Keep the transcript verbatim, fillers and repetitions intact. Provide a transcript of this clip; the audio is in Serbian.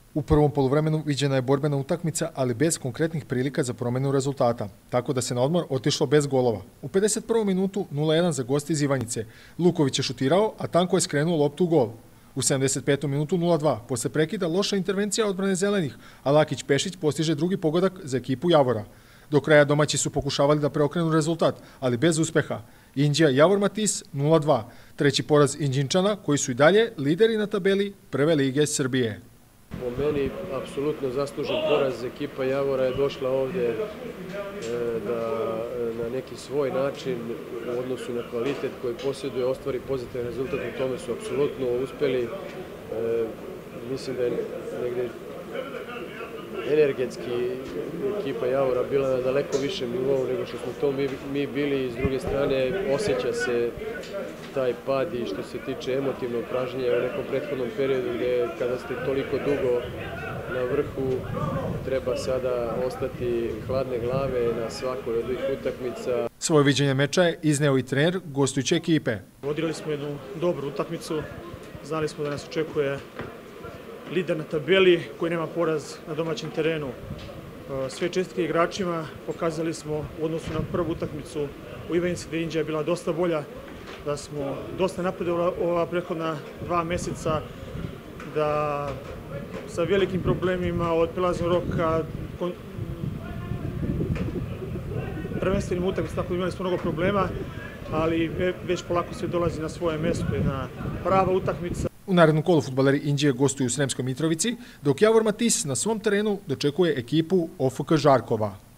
U prvom poluvremenu viđena je borbena utakmica, ali bez konkretnih prilika za promenu rezultata, tako da se na odmor otišlo bez golova. U pedeset prvom minutu nula jedan za goste iz Ivanjice. Luković je šutirao, a Tanko je skrenuo loptu u gol. U sedamdeset petom minutu nula dva. Posle prekida loša intervencija odbrane zelenih, a Lakić Pešić postiže drugi pogodak za ekipu Javora. Do kraja domaći su pokušavali da preokrenu rezultat, ali bez uspeha. Inđija Javor Matis nula dva. Treći poraz Inđinčana, koji su i dalje lideri na tabeli Prve lige Srbije. Po meni, apsolutno zaslužen poraz. Ekipa Javora je došla ovdje da na neki svoj način u odnosu na kvalitet koji posjeduje ostvari pozitivan rezultat. U tome su apsolutno uspjeli. Mislim da je negdje energetski ekipa Javora bila na daleko višem nivou nego što smo to mi, mi bili. I s druge strane osjeća se taj pad i što se tiče emotivnog pražnjenja u nekom prethodnom periodu gdje kada ste toliko dugo na vrhu treba sada ostati hladne glave na svakoj od ovih utakmica. Svoje viđenje meča je izneo i trener gostujuće ekipe. Odigrali smo jednu dobru utakmicu, znali smo da nas očekuje lider na tabeli koji nema poraz na domaćem terenu. Sve čestitke igračima, pokazali smo u odnosu na prvu utakmicu u Ivanjici da Inđija je bila dosta bolja, da smo dosta napredovali ova prethodna dva meseca, da sa velikim problemima od prelaznog roka, prvenstvenim utakmicama, tako imali smo mnogo problema, ali već polako sve dolazi na svoje mesto, jedna prava utakmica. U narednom kolu fudbaleri Inđije gostuju u Sremskoj Mitrovici, dok Javor Matis na svom terenu dočekuje ekipu O F K Žarkova.